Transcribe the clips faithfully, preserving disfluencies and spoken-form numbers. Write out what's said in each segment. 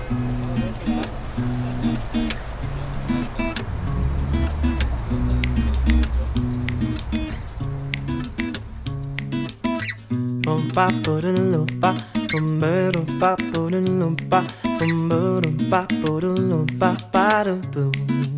Lumpa lumpa, lumpa lumpa, lumpa lumpa para tu.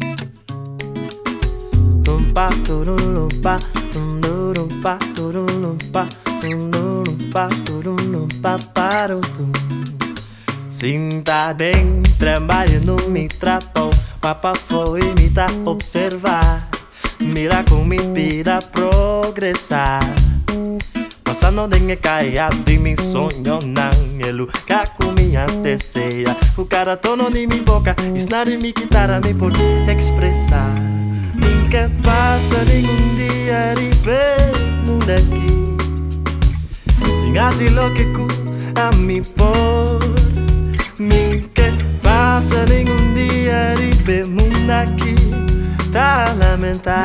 Lumpa lumpa, lumpa lumpa, lumpa lumpa para tu. Sinta bem, trabalho no me trapo, papa foi me tá observar, mira como me pira progressar. Passando de caiado e me sonho não lugar com minha deseja. O cara tono de minha boca, esnar em minha guitarra me pode expressar. Nunca passa nenhum dia de bem daqui, sem assim lo que cu a me por. Nunca passa nenhum dia de bem daqui, tá lamentar.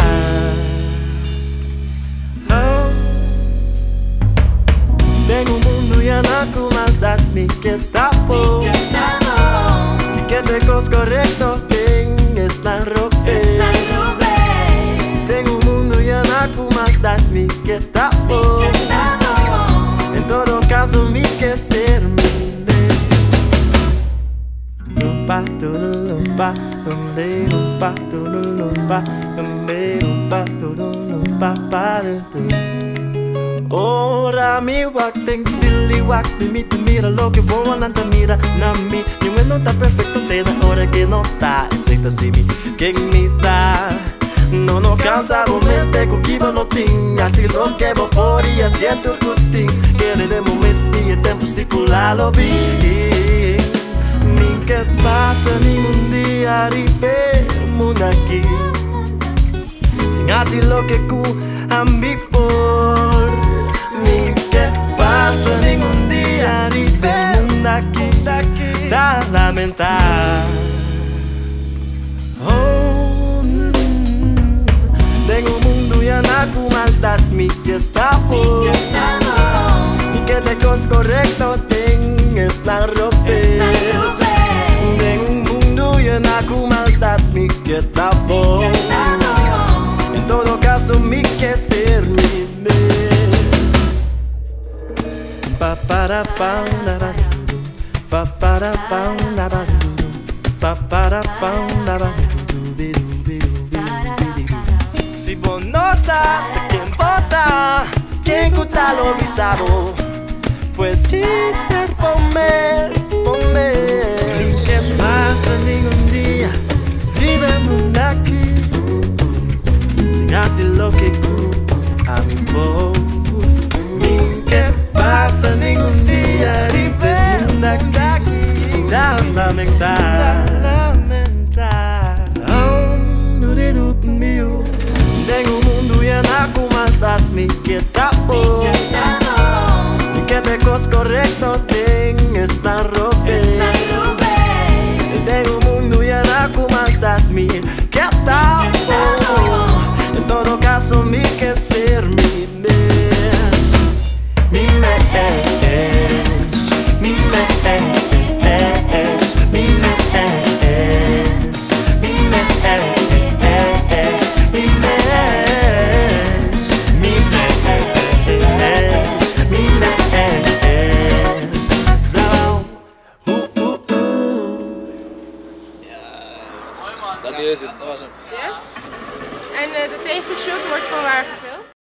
Tengo un mundo lleno con maldad, mi que tapo, mi que te cos correcto, ten esta ropa. Tengo un mundo lleno con maldad, mi que tapo, en todo caso mi que ser mi lumpa, lumpa, lumpa, lumpa, lumpa, lumpa para tu. Ora mi wak tem spilly wak mi te mira lo que boa nanta mira na mi. Ninguém não tá perfeito, tem na hora que não tá. Aceita se mi quem me dá. Não não cansa o mente com que não tinha. Se lo que vou por e siento rutin. Queremos mês e tempo estipulado bem. Ni que passa nenhum dia ripemos aqui. Sem assim lo que cu a mi por. Ni que passa nenhum dia de bem daqui, daqui, da lamentar. Oh, mm, tengo un mundo lleno con maldad, mi que tapo, mi que te cos correcto, ten esta ropa. Tengo un mundo lleno con maldad, mi que tapo, en todo caso mi que ser mi mes. Pa para pa la ba do, pa para pa la ba do, pa para pa la ba do, si vos no sabes quién vota, quién cuta lo mismo, pues dice ponme, ponme. ¿Qué pasa ningún día? Vivemos aquí, sin hacer lo que a mi voz. Passa nenhum dia de bem daqui, dá lamentar, lamentar. No dedo meu, tenho um mundo lleno com maldade, me que tapo, me que te cos correcto, tem esta ropa. Tenho um mundo lleno com maldade, me que tapo, em todo caso me que ser mi mes. Mi mes, mi mes, mi mes, mi mes, mi mes, mi mes, mi mes, Zao, uh, uh, uh. Dat is het. Ja? En uh, de tegenshoot wordt van waar gefilmd?